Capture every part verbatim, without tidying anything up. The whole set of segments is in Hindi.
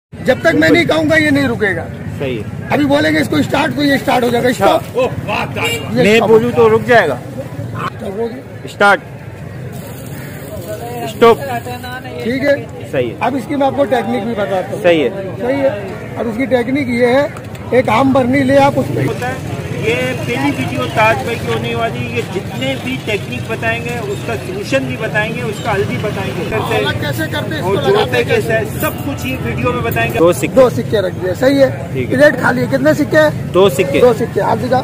जब तक मैं नहीं कहूँगा ये नहीं रुकेगा। सही है। अभी बोलेंगे इसको स्टार्ट तो ये स्टार्ट हो जाएगा। स्टॉप मैं बोलूँ तो रुक जाएगा। स्टार्ट स्टॉप ठीक है। सही है। अब इसकी मैं आपको टेक्निक भी बताता हूँ। सही है। सही है। अब इसकी टेक्निक ये है, एक आम बर्नी ले आप उसमें होता है। ये पहली वीडियो ताज भाई की होने वाली। ये जितने भी टेक्निक बताएंगे उसका सोल्यूशन भी बताएंगे, उसका हल भी बताएंगे, अलग कैसे करते और जोड़ते कैसे है, सब कुछ ये वीडियो में बताएंगे। दो सिक्के दो सिक्के रख दिए। सही है। प्लेट खाली है। कितने सिक्के हैं? दो सिक्के। दो सिक्के आप दिखा।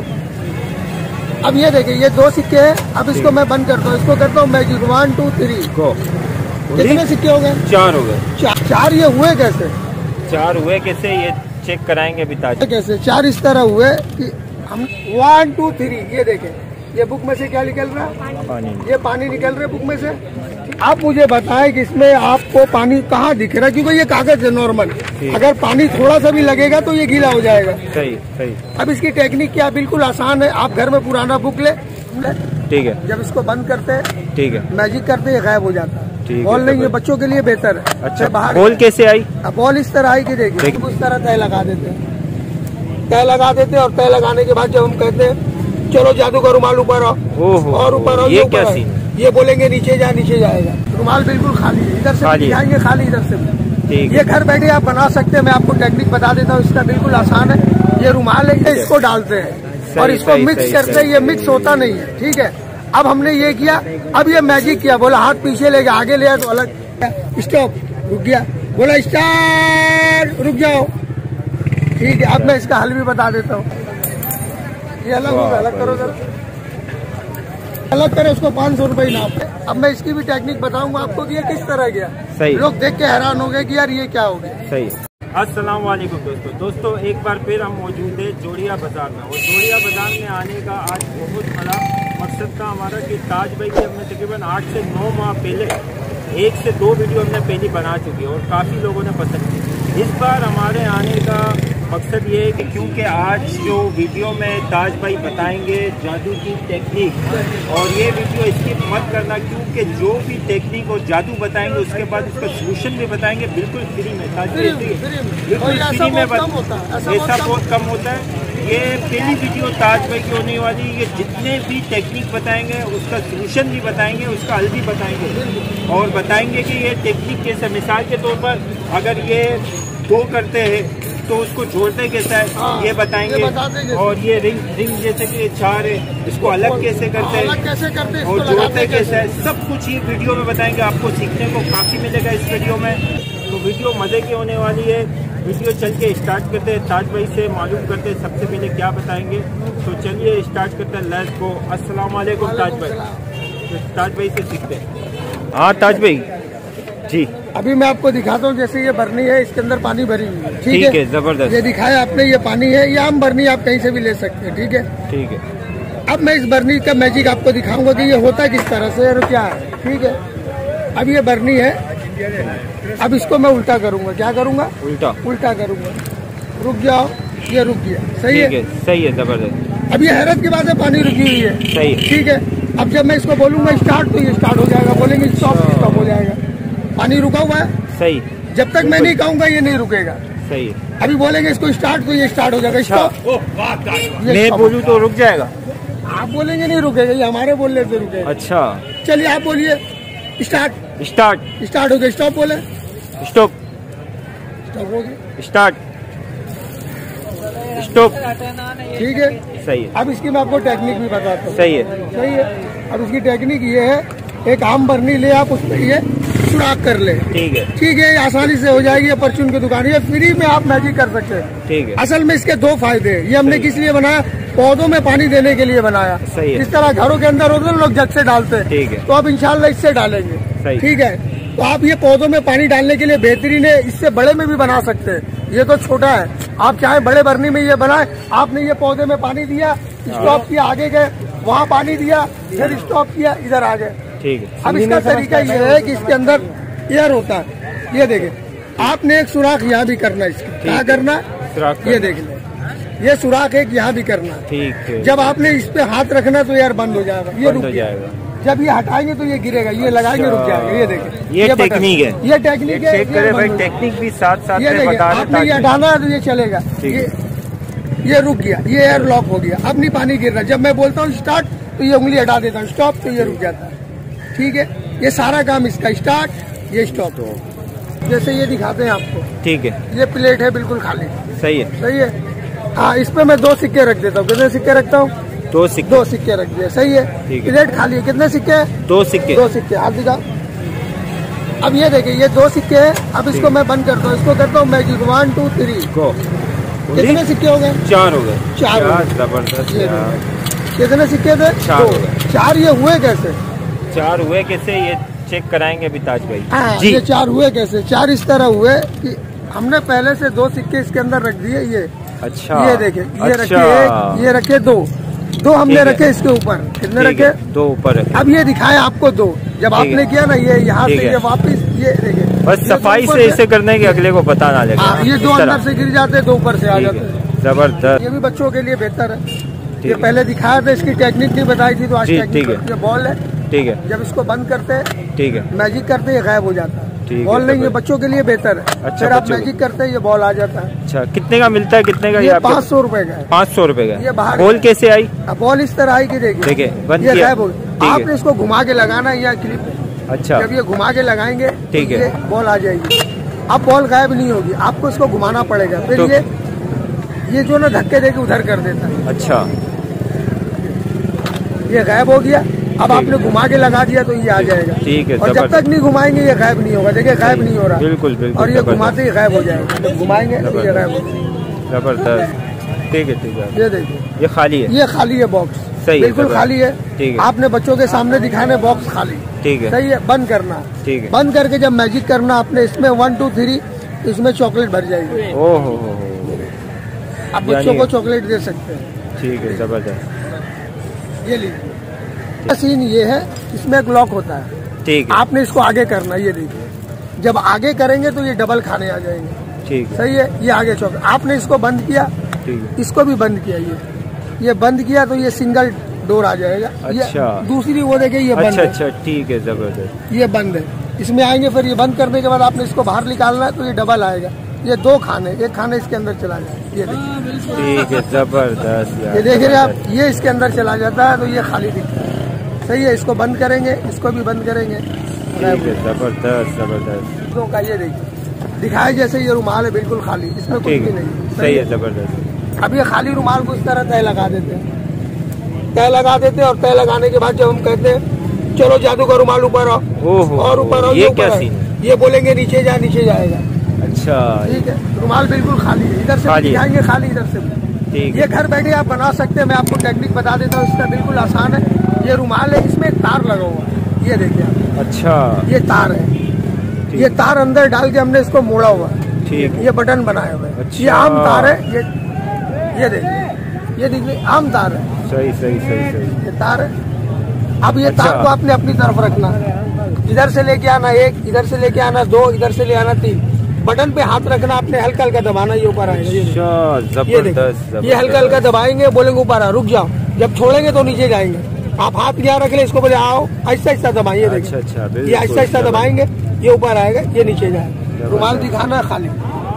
अब ये देखिए ये दो सिक्के हैं। अब इसको मैं बंद करता हूँ, इसको करता हूँ मैजिक वन टू थ्री को। कितने सिक्के हो गए? चार हो गए। चार, चार ये हुए कैसे? चार हुए कैसे ये चेक कराएंगे अभी ताज। कैसे चार इस तरह हुए कि हम वन टू थ्री ये देखें, ये बुक में से क्या निकल रहा है? पानी। ये पानी निकल रहा है बुक में से। आप मुझे बताएं कि इसमें आपको पानी कहाँ दिख रहा है, क्योंकि ये कागज है नॉर्मल। अगर पानी थोड़ा सा भी लगेगा तो ये गीला हो जाएगा। सही सही। अब इसकी टेक्निक क्या, बिल्कुल आसान है। आप घर में पुराना बुक ले, ठीक है, जब इसको बंद करते हैं, ठीक है, मैजिक करते हैं, गायब हो जाता है। बॉल नहीं है, बच्चों के लिए बेहतर है। अच्छा बाहर बॉल कैसे आई? बॉल इस तरह आई कि देखिए उस तरह तय लगा देते हैं, तय लगा देते हैं और तय लगाने के बाद जब हम कहते हैं चलो जादू का रुमाल ऊपर आओ और ऊपर आओ, ये क्या सीन? ये बोलेंगे नीचे जा, नीचे जाएगा। रुमाल बिल्कुल खाली है, इधर से भी जाएंगे खाली, इधर से भी। ये घर बैठे आप बना सकते हैं। मैं आपको टेक्निक बता देता हूँ, इसका बिल्कुल आसान है। ये रुमाल है, इसको डालते हैं और इसको मिक्स करते हैं। ये मिक्स होता नहीं है, ठीक है। अब हमने ये किया, अब ये मैजिक किया, बोला हाथ पीछे ले गया, आगे ले आया तो अलग। स्टॉप, रुक गया, बोला स्टार्ट, रुक जाओ, ठीक है। अब मैं इसका हल भी बता देता हूँ। ये अलग होगा, अलग करो जरा, अलग करो उसको। पाँच सौ रुपये इनाम है। अब मैं इसकी भी टेक्निक बताऊंगा आपको कि ये किस तरह गया। सही। लोग देख के हैरान हो गए कि यार ये क्या हो गया। सही। अस्सलाम वालेकुम दोस्तों दोस्तों एक बार फिर हम मौजूद है जोड़िया बाजार में। और जोड़िया बाजार में आने का आज बहुत बड़ा मकसद था हमारा कि ताज भाई की हमने तकरीबन आठ से नौ माह पहले एक से दो वीडियो हमने पहले बना चुकी है और काफ़ी लोगों ने पसंद की। इस बार हमारे आने का मकसद ये है कि क्योंकि आज जो वीडियो में ताज भाई बताएंगे जादू की टेक्निक, और ये वीडियो स्किप मत करना क्योंकि जो भी टेक्निक और जादू बताएंगे उसके बाद उसका सोल्यूशन भी बताएंगे बिल्कुल फ्री में। ताज भाई बिल्कुल फ्री में, ऐसा बहुत कम होता है। ये पहली वीडियो ताज भाई की होने वाली। ये जितने भी टेक्निक बताएंगे उसका सोल्यूशन भी बताएंगे, उसका हल भी बताएंगे और बताएंगे कि ये टेक्निक कैसे। मिसाल के तौर पर अगर ये दो करते हैं तो उसको जोड़ते कैसा है, हाँ, ये बताएंगे। ये और ये रिंग रिंग जैसे कि चार है, इसको अलग कैसे करते हैं, कैसे करते हैं, और जोड़ते कैसे है, सब कुछ ये वीडियो में बताएंगे। आपको सीखने को काफी मिलेगा इस वीडियो में। तो वीडियो मजे की होने वाली है। वीडियो चल के स्टार्ट करते हैं, ताज भाई से मालूम करते हैं सबसे पहले क्या बताएंगे। तो चलिए स्टार्ट करते हैं। Let's go. अस्सलाम वालेकुम ताज भाई। तो ताज भाई से सीखते हैं। हाँ ताज भाई जी, अभी मैं आपको दिखाता हूँ। जैसे ये बर्नी है, इसके अंदर पानी भरी हुई है, ठीक है, जबरदस्त। ये दिखाया आपने, ये पानी है, ये आम बर्नी आप कहीं से भी ले सकते हैं, ठीक है, ठीक है। अब मैं इस बर्नी का मैजिक आपको दिखाऊंगा कि ये होता किस तरह से और क्या है, ठीक है। अब ये बर्नी है, अब इसको मैं उल्टा करूंगा। क्या करूंगा? उल्टा उल्टा करूंगा। रुक जाओ, ये रुक गया। सही है, सही है, जबरदस्त। अब ये हैरत की बात है, पानी रुकी हुई है, सही, ठीक है। अब जब मैं इसको बोलूंगा स्टार्ट तो ये स्टार्ट हो जाएगा, बोलेंगे स्टॉप स्टॉप हो जाएगा। पानी रुका हुआ है, सही। जब तक मैं नहीं कहूंगा ये नहीं रुकेगा, सही है। अभी बोलेंगे इसको स्टार्ट तो ये स्टार्ट हो जाएगा। स्टॉप, मैं बोलूँ तो रुक जाएगा। आप बोलेंगे नहीं रुकेगा, ये हमारे बोलने से रुकेगा। अच्छा चलिए आप बोलिए स्टार्ट। स्टार्ट स्टार्ट हो गया। स्टॉप बोले, स्टॉप स्टॉप हो गया। स्टार्ट स्टॉप, ठीक है, सही है। अब इसकी मैं आपको टेक्निक भी बताता हूँ। सही है, सही है। अब इसकी टेक्निक ये है, एक आम बर्नी ले आप उसमें ये सुराख कर ले, ठीक है, ठीक है। आसानी से हो जाएगी। ये परचून की दुकान है, फ्री में आप मैजिक कर सकते हैं, ठीक है। असल में इसके दो फायदे हैं। ये हमने किस लिए बनाया? पौधों में पानी देने के लिए बनाया। सही है। इस तरह घरों के अंदर होते हैं लोग जग से डालते हैं, ठीक है, तो आप इंशाल्लाह इससे डालेंगे, ठीक है। तो आप ये पौधों में पानी डालने के लिए बेहतरीन है। इससे बड़े में भी बना सकते हैं, ये तो छोटा है। आप चाहे बड़े बर्नी में ये बनाए। आपने ये पौधे में पानी दिया, स्टॉप किया, आगे गए, वहाँ पानी दिया, फिर स्टॉप किया, इधर आ गए, ठीक है। अब इसका तरीका ये है कि इसके अंदर एयर होता है। ये देखिए, आपने एक सुराख यहाँ भी करना है। इसका क्या करना? ये देख ले, ये सुराख एक यहाँ भी करना, ठीक है। जब आपने इस पे हाथ रखना तो एयर बंद हो जाएगा, ये रुक जाएगा, जब ये हटाएंगे तो ये गिरेगा, ये लगाएंगे रुक जाएगा। ये देखिए ये टेक्निक है, ये टेक्निक है। चेक करें भाई, टेक्निक भी साथ साथ में बता रहे हैं। आपने ये हटाना है तो ये चलेगा, ये ये रुक गया, ये एयर लॉक हो गया, अब नहीं पानी गिर रहा। जब मैं बोलता हूँ स्टार्ट तो ये उंगली हटा देता हूँ, स्टॉप तो ये रुक जाता है। ठीक है, ये सारा काम इसका, स्टार्ट ये स्टॉप हो। जैसे ये दिखाते हैं आपको, ठीक है, ये प्लेट है बिल्कुल खाली। सही है, सही है। हाँ, इस पे मैं दो सिक्के रख देता हूँ। कितने सिक्के रखता हूँ? दो सिक्के, दो सिक्के रख दिए। सही है, प्लेट खाली है। कितने सिक्के? दो सिक्के, दो सिक्के। हाथ दिखाओ। अब ये देखिए, ये दो सिक्के हैं। अब इसको मैं बंद करता हूँ, इसको करता हूँ मैजिक, वन टू थ्री को। कितने सिक्के हो गए? चार हो गए। चार, जबरदस्त। कितने सिक्के थे? चार। चार ये हुए कैसे? चार हुए कैसे ये चेक कराएंगे अभी ताज भाई। हाँ, ये चार हुए कैसे? चार इस तरह हुए कि हमने पहले से दो सिक्के इसके अंदर रख दिए। ये अच्छा, ये देखे, ये अच्छा। रखे एक, ये रखे दो, दो हमने रखे इसके ऊपर। कितने रखे? दो ऊपर रखे। अब ये दिखाए आपको दो, जब आपने किया ना ये यहाँ से ये वापस, ये देखे, बस सफाई से इसे करने के अगले को पता ना लगे। हाँ, ये दो अंदर से गिर जाते, दो ऊपर से आ जाते। जबरदस्त। ये भी बच्चों के लिए बेहतर है। ये पहले दिखाया था, इसकी टेक्निक नहीं बताई थी, तो आज टेक्निक। ये बॉल है, ठीक है, जब इसको बंद करते हैं, ठीक है, मैजिक करते हैं, गायब हो जाता है। बॉल नहीं, ये बच्चों के लिए बेहतर है। अच्छा, फिर आप मैजिक करते हैं, ये बॉल आ जाता है। अच्छा, कितने का मिलता है? कितने का? ये पाँच सौ रूपये का है। पाँच सौ रूपये का। ये बाहर बॉल कैसे आई? बॉल इस तरह आई कि देखिए, देखिए ये गायब हो। आपने इसको घुमा के लगाना है या क्लिप। अच्छा, जब ये घुमा के लगाएंगे, ठीक है, बॉल आ जाएगी। अब बॉल गायब नहीं होगी, आपको इसको घुमाना पड़ेगा। फिर ये ये जो ना धक्के देके उधर कर देता है। अच्छा, ये गायब हो गया। अब आपने घुमा के लगा दिया तो ये आ जाएगा। ठीक है, और जब तक नहीं घुमाएंगे ये गायब नहीं होगा। देखिए गायब नहीं हो रहा। बिल्कुल बिल्कुल। और ये घुमाते ही गायब हो जाएगा, जब घुमाएंगे तो ये गायब हो जाएगा। जबरदस्त। ठीक है, ठीक है। ये देखिए, ये खाली है, ये खाली है बॉक्स। सही, बिल्कुल खाली है। ठीक है, आपने बच्चों के सामने दिखाने बॉक्स खाली। ठीक है, सही है। बंद करना, ठीक है, बंद करके जब मैजिक करना आपने, इसमें वन टू थ्री, इसमें चॉकलेट भर जाएगी। ओहो, आप बच्चों को चॉकलेट दे सकते हैं। ठीक है, जबरदस्त। ये लीजिए, सीन ये है, इसमें एक लॉक होता है। ठीक है, आपने इसको आगे करना। ये देखिए, जब आगे करेंगे तो ये डबल खाने आ जाएंगे। ठीक है, सही है। ये आगे चौक, आपने इसको बंद किया, ठीक है, इसको भी बंद किया। ये ये बंद किया तो ये सिंगल डोर आ जाएगा। अच्छा, दूसरी वो देखिए, ये बंद। अच्छा अच्छा, ठीक है, जबरदस्त। ये बंद है, इसमें आएंगे। फिर ये बंद करने के बाद आपने इसको बाहर निकालना है तो ये डबल आएगा। ये दो खाने, एक खाने इसके अंदर चला जाए। ये देखिए, ठीक है, जबरदस्त। ये देख रहे आप, ये इसके अंदर चला जाता है तो ये खाली दिखता है। सही है, इसको बंद करेंगे, इसको भी बंद करेंगे। जबरदस्त, जबरदस्त। का ये देखिए, दिखाए जैसे ये रुमाल है बिल्कुल खाली, इसमें कुछ भी नहीं। सही है, जबरदस्त। अब ये खाली रुमाल को इस तरह तय लगा देते हैं, तय लगा देते हैं। और तय लगाने के बाद जब हम कहते हैं चलो जादू का रुमाल ऊपर आओ, और ऊपर आओ, ये क्या सीन? ये बोलेंगे नीचे जा, नीचे जाएगा। अच्छा, ठीक है, रुमाल बिल्कुल खाली है। इधर से दिखाएंगे खाली, इधर से। ये घर बैठे आप बना सकते हैं। मैं आपको टेक्निक बता देता हूँ, इसका बिल्कुल आसान है। ये रुमाल है, इसमें एक तार लगा हुआ है, ये देखिए आप। अच्छा, ये तार है, ये तार अंदर डाल के हमने इसको मोड़ा हुआ है। ठीक, ये बटन बनाया हुआ है। अच्छा। ये आम तार है, ये ये देखिए, ये देखिए आम तार है। सही सही सही सही, ये तार है। अब ये अच्छा। तार को आपने अपनी तरफ रखना, इधर से लेके आना एक, इधर से लेके आना दो, इधर से ले आना तीन। बटन पे हाथ रखना, आपने हल्का हल्का दबाना, ये ऊपर आएगा। ये देखिए, ये हल्का हल्का दबाएंगे, बोलेंगे ऊपर आ, रुक जाओ। जब छोड़ेंगे तो नीचे जाएंगे। आप हाथ यहाँ रख ले, इसको बोले आओ, ऐसा ऐसा दबाइए। अच्छा अच्छा, ये ऐसा ऐसा दबाएंगे, ये ऊपर आएगा, ये नीचे जाएगा। रुमाल दिखाना है खाली।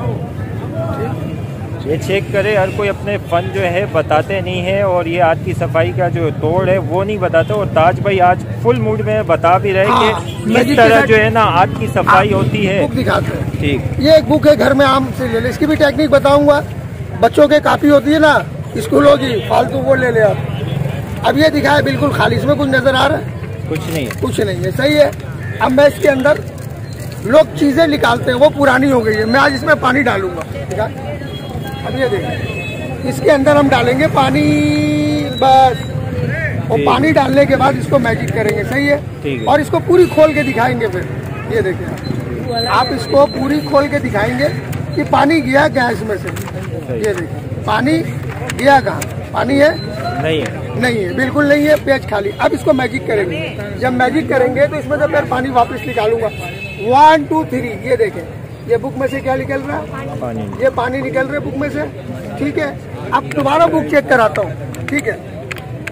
ये चेक करे, हर कोई अपने फन जो है बताते नहीं है, और ये हाथ की सफाई का जो तोड़ है वो नहीं बताते। और ताज भाई आज फुल मूड में बता भी रहे कि इस तरह जो है ना हाथ की सफाई होती है। बुक दिखाते हैं। ठीक, ये एक बुक है, घर में आम से ले ले, इसकी भी टेक्निक बताऊंगा। बच्चों के कापी होती है ना स्कूलों की, फालतू वो ले ले आप। अब ये दिखाया बिल्कुल खाली, इसमें कुछ नजर आ रहा है? कुछ नहीं है, कुछ नहीं है। सही है। अब मैं इसके अंदर लोग चीजें निकालते हैं, वो पुरानी हो गई है। मैं आज इसमें पानी डालूंगा। ठीक है, अब ये देखिए, इसके अंदर हम डालेंगे पानी, बस। और पानी डालने के बाद इसको मैजिक करेंगे। सही है, और इसको पूरी खोल के दिखाएंगे। फिर ये देखिए, आप इसको पूरी खोल के दिखाएंगे कि पानी गया क्या इसमें से। ये देखिए, पानी गया कहाँ? पानी है? नहीं है, नहीं है, बिल्कुल नहीं है, पेज खाली। अब इसको मैजिक करेंगे। जब मैजिक करेंगे तो इसमें से फिर पानी वापस निकालूंगा। वन टू थ्री, ये देखें, ये बुक में से क्या निकल रहा है? पानी। ये पानी निकल रहा है बुक में से। ठीक है, अब दोबारा बुक चेक कराता हूँ। ठीक है,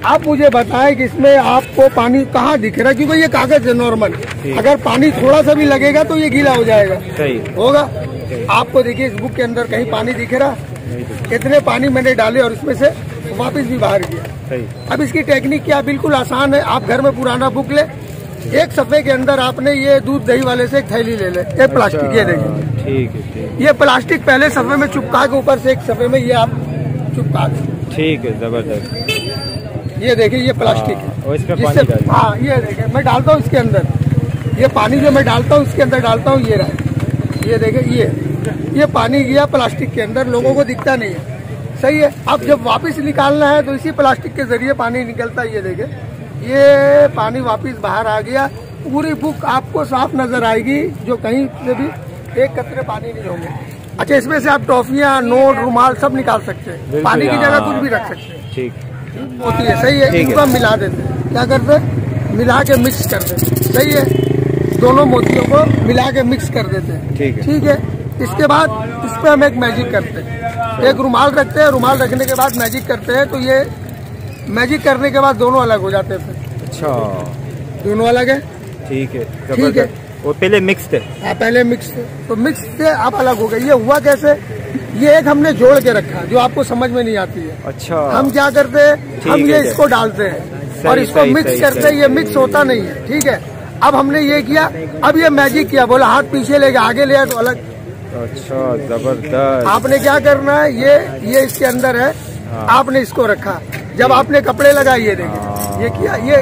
आप मुझे बताएं कि इसमें आपको पानी कहाँ दिख रहा है, क्योंकि ये कागज है नॉर्मल, अगर पानी थोड़ा सा भी लगेगा तो ये गीला हो जाएगा। सही होगा। आपको देखिए इस बुक के अंदर कहीं पानी दिख रहा, इतने पानी मैंने डाले और इसमें से वापस भी बाहर किया। सही। अब इसकी टेक्निक क्या, बिल्कुल आसान है। आप घर में पुराना बुक ले, एक सफे के अंदर आपने ये दूध दही वाले से एक थैली ले ले, ये प्लास्टिक, ये देखिए ठीक है, ठीक। ये प्लास्टिक पहले सफे में चिपका के ऊपर से एक सफे में ये आप चिपका दें। ठीक है, जबरदस्त। ये देखिए ये प्लास्टिक है, और इसमें जिससे पानी हाँ ये देखिए मैं डालता हूँ इसके अंदर, ये पानी जो मैं डालता हूँ इसके अंदर डालता हूँ, ये रहा, ये देखिए ये ये पानी गया प्लास्टिक के अंदर, लोगों को दिखता नहीं है। सही है। अब जब वापस निकालना है तो इसी प्लास्टिक के जरिए पानी निकलता है। ये देखे ये पानी वापस बाहर आ गया, पूरी बुक आपको साफ नजर आएगी, जो कहीं से भी एक कतरे पानी नहीं होंगे। अच्छा, इसमें से आप टॉफियाँ, नोट, रुमाल सब निकाल सकते हैं, पानी की जगह कुछ भी रख सकते हैं। ठीक होती है। सही है। इनको हम मिला देते हैं, क्या करते हैं, मिला के मिक्स कर देते हैं। सही है। दोनों मोतियों को मिला के मिक्स कर देते हैं। ठीक है, ठीक है। इसके बाद इस पे हम एक मैजिक करते हैं, एक रुमाल रखते हैं, रुमाल रखने के बाद मैजिक करते हैं, तो ये मैजिक करने के बाद दोनों अलग हो जाते हैं। अच्छा, दोनों अलग है। ठीक है, ठीक है। वो पहले मिक्स थे। हाँ, पहले मिक्स थे, तो मिक्स से अब अलग हो गए। ये हुआ कैसे, ये एक हमने जोड़ के रखा जो आपको समझ में नहीं आती है। अच्छा, हम क्या करते हैं, हम ये इसको डालते हैं और इसको मिक्स करते हैं, ये मिक्स होता नहीं है। ठीक है। अब हमने ये किया, अब ये मैजिक किया, बोला हाथ पीछे लेके आगे ले आया तो अलग। अच्छा, जबरदस्त। आपने क्या करना है, ये ये इसके अंदर है, आपने इसको रखा, जब आपने कपड़े लगाए, ये देखिए ये किया, ये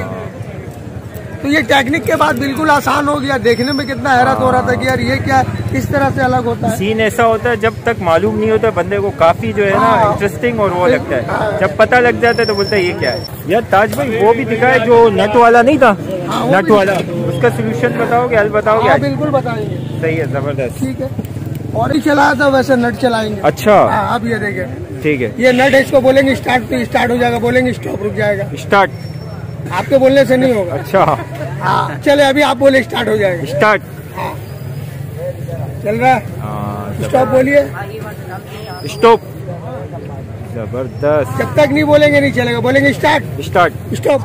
तो ये टेक्निक के बाद बिल्कुल आसान हो गया। देखने में कितना हैरत हो रहा था कि यार ये क्या किस तरह से अलग होता है। सीन ऐसा होता है जब तक मालूम नहीं होता बंदे को, काफी जो है ना इंटरेस्टिंग और वो लगता है। जब पता लग जाता है तो बोलता है ये क्या है। यार ताज भाई वो भी दिखा है जो नट वाला नहीं था, नट वाला, उसका सोल्यूशन बताओगे, हल बताओगे? बिल्कुल बताएंगे। सही है, जबरदस्त। ठीक है। और ही चलाया था वैसे नट चलाएंगे। अच्छा, अब ये देखे, ठीक है, ये नट है, इसको बोलेंगे स्टार्ट तो स्टार्ट हो जाएगा, बोलेंगे स्टॉप रुक जाएगा। स्टार्ट आपके बोलने से नहीं होगा। अच्छा, हाँ चले, अभी आप बोले स्टार्ट हो जाएगा। स्टार्ट। हाँ चल रहा है, स्टॉप बोलिए, स्टॉप। जबरदस्त। जब तक नहीं बोलेंगे नहीं चलेगा, बोलेंगे स्टार्ट, स्टार्ट, स्टॉप।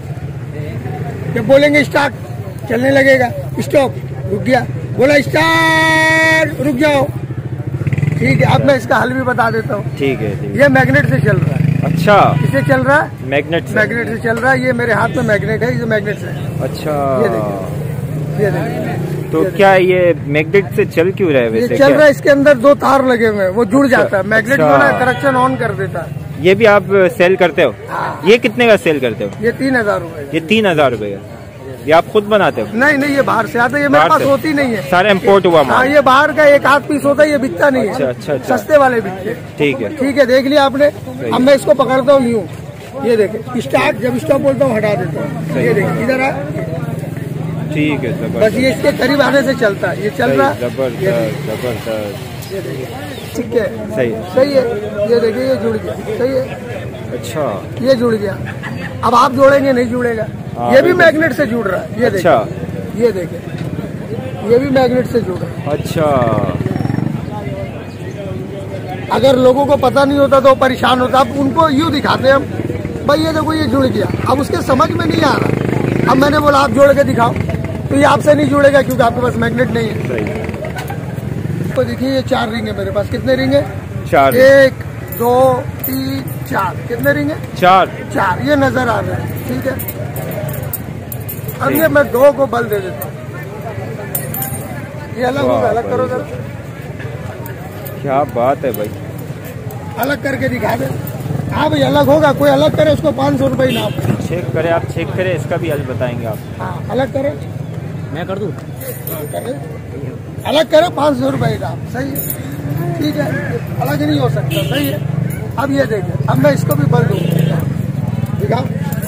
जब बोलेंगे स्टार्ट चलने लगेगा, स्टॉप, रुक गया, बोला स्टार्ट, रुक जाओ। ठीक है। अब मैं इसका हल भी बता देता हूँ। ठीक है, ठीक है। ये मैग्नेट से चल रहा है। अच्छा, किससे चल रहा है? मैग्नेट से। मैग्नेट से चल रहा है। ये मेरे हाथ में मैग्नेट है, ये मैग्नेट से। अच्छा, ये देखिए, ये देखिए। तो क्या ये मैग्नेट से चल क्यों रहा है वैसे? ये चल रहा है, इसके अंदर दो तार लगे हुए हैं, वो जुड़ जाता है। मैग्नेट जो अच्छा। है कनेक्शन ऑन कर देता है। ये भी आप सेल करते हो? हाँ। ये कितने का सेल करते हो? ये तीन हजार रूपए। ये तीन हजार रूपए का। ये आप खुद बनाते हो? नहीं नहीं, ये बाहर से आता है, ये मेरे पास होती नहीं है। सारे इम्पोर्ट हुआ माल? हाँ, ये बाहर का एक आध पीस होता है, ये बिकता नहीं है। अच्छा, अच्छा, अच्छा। सस्ते वाले बिकते हैं। ठीक है, ठीक है। देख लिया आपने। अब मैं इसको पकड़ता हूँ यूँ, ये देखे स्टार्ट, जब स्टॉप बोलता हूँ हटा देता हूँ। ये देखिए इधर आ, ठीक है, बस ये इसके करीब आने से चलता है, ये चल रहा है। जबरदस्त, जबरदस्त। ये देखिए, ठीक है, सही सही है। ये देखिए ये जुड़ गया। सही है। अच्छा, ये जुड़ गया। अब आप जोड़ेंगे नहीं जुड़ेगा। ये भी मैग्नेट से जुड़ रहा है। ये देखिए, अच्छा, ये देखिए, ये भी मैग्नेट से जुड़ रहा है। अच्छा। अगर लोगों को पता नहीं होता तो परेशान होता। अब उनको यूँ दिखाते हैं हम, भाई ये देखो ये जुड़ गया। अब उसके समझ में नहीं आ रहा। अब मैंने बोला आप जोड़ के दिखाओ, तो ये आपसे नहीं जुड़ेगा क्योंकि आपके पास मैग्नेट नहीं है। सही। तो देखिए ये चार रिंग है मेरे पास। कितने रिंग है? चार। एक, दो, तीन, चार। कितने रिंग है? चार। चार। ये नजर आ रहा है। ठीक है। अब ये मैं दो को बल दे देता हूँ। ये अलग होगा, अलग करो जरा। क्या बात है भाई, अलग करके दिखा दे। हाँ भाई अलग होगा, कोई अलग करे उसको पाँच सौ रुपये इनाम। चेक करें, आप चेक करें, इसका भी हल बताएंगे आप। हाँ अलग करे, मैं कर दूँ? करे अलग करे, पाँच सौ रुपये इनाम। सही है। ठीक है। अलग नहीं हो सकता। सही है। अब ये देखिए, अब मैं इसको भी बल दूँ, दिखाओ।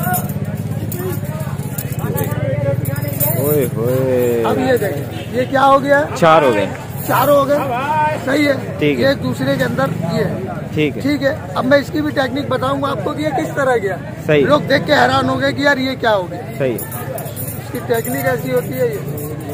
ओए होए, अब ये देखिए, ये क्या हो गया? चार हो गए। चार हो गए। सही है। ठीक है। एक दूसरे के अंदर ये। ठीक है, ठीक है। अब मैं इसकी भी टेक्निक बताऊंगा आपको कि ये किस तरह गया। सही। लोग देख के हैरान हो गए कि यार ये क्या हो गया। सही। इसकी टेक्निक ऐसी होती है। ये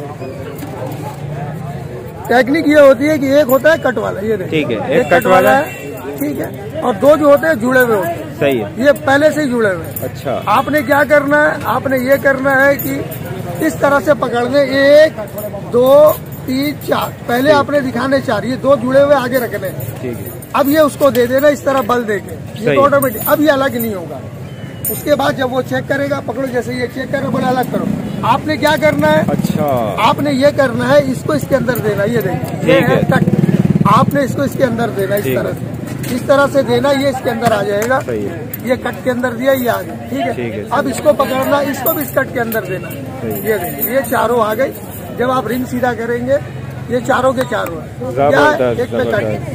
टेक्निक ये होती है कि एक होता है कट वाला, ये देखिए। ठीक है, एक कट वाला है। ठीक है। और दो जो होते हैं जुड़े हुए होते हैं। सही है, ये पहले से ही जुड़े हुए हैं। अच्छा, आपने क्या करना है, आपने ये करना है कि इस तरह से पकड़ने, एक दो तीन चार, पहले आपने दिखाने चार, ये दो जुड़े हुए आगे रखने। ठीक है, अब ये उसको दे देना इस तरह बल देके, ये तो ऑटोमेटिक, अब ये अलग नहीं होगा। उसके बाद जब वो चेक करेगा, पकड़ो जैसे ये चेक करे, बोले अलग करो, आपने क्या करना है, अच्छा, आपने ये करना है, इसको इसके अंदर देना, ये देखिए, ये है कट, आपने इसको इसके अंदर देना, इस तरह से, इस तरह से देना, ये इसके अंदर आ जाएगा। सही है, ये कट के अंदर दिया, ये आ गया, ठीक है, ठीक है। अब इसको पकड़ना, इसको भी इस कट के अंदर देना, ये देखिए, ये चारों आ गई। जब आप रिंग सीधा करेंगे, ये चारों के चारों है, क्या है, एक पे कट।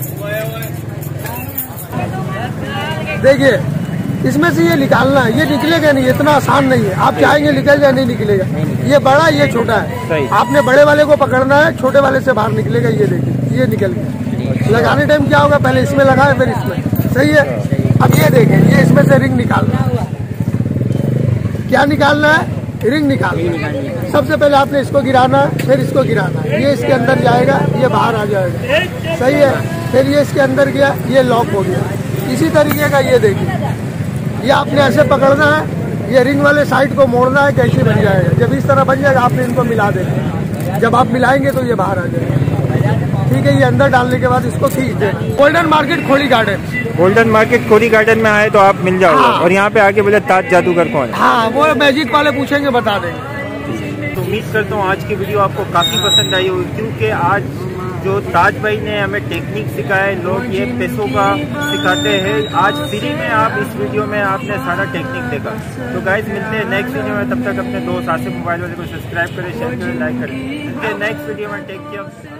देखिए इसमें से ये निकालना है, ये निकलेगा नहीं, इतना आसान नहीं है, आप चाहेंगे निकल जाए, नहीं निकलेगा, ये बड़ा ये छोटा है, आपने बड़े वाले को पकड़ना है, छोटे वाले से बाहर निकलेगा, ये देखिए, ये निकल गया। लगाने टाइम क्या होगा, पहले इसमें लगाए फिर इसमें, सही है। अब ये देखें, ये इसमें से रिंग निकालना है, क्या निकालना है, रिंग निकालना। सबसे पहले आपने इसको गिराना है, फिर इसको गिराना है, ये इसके अंदर जाएगा, ये बाहर आ जाएगा, सही है। फिर ये इसके अंदर गया, ये लॉक हो गया। इसी तरीके का ये देखिए, ये आपने ऐसे पकड़ना है, ये रिंग वाले साइड को मोड़ना है, कैसे बन जाएगा। जब इस तरह बन जाएगा, आपने इनको मिला देना, जब आप मिलाएंगे तो ये बाहर आ जाएगा, ठीक है। ये अंदर डालने के बाद इसको खींच देना। गोल्डन मार्केट खोली गार्डन, गोल्डन मार्केट खोली गार्डन में आए तो आप मिल जाओगे। हाँ। और यहाँ पे आके बोले ताज जादूगर कौन है, हाँ वो मैजिक वाले पूछेंगे, बता देंगे। तो उम्मीद करता हूँ आज की वीडियो आपको काफी पसंद आई होगी, क्योंकि आज जो ताज भाई ने हमें टेक्निक सिखाए, लोग ये पैसों का सिखाते हैं, आज फ्री में आप इस वीडियो में आपने सारा टेक्निक देखा। तो गाइस मिलते हैं नेक्स्ट वीडियो में, तब तक अपने दोस्त आसिफ मोबाइल वाले को सब्सक्राइब करें, शेयर करें, लाइक करें। मिलते हैं नेक्स्ट वीडियो में, टेक केयर।